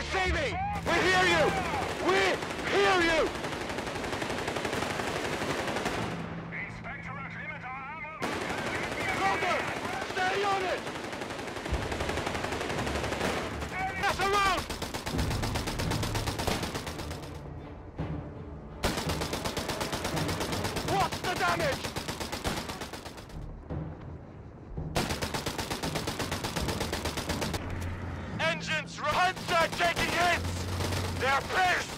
receiving! We hear you! We hear you! Roger! Stay on it! That's around! What's the damage? Engines, rods are taking hits! They're pierced!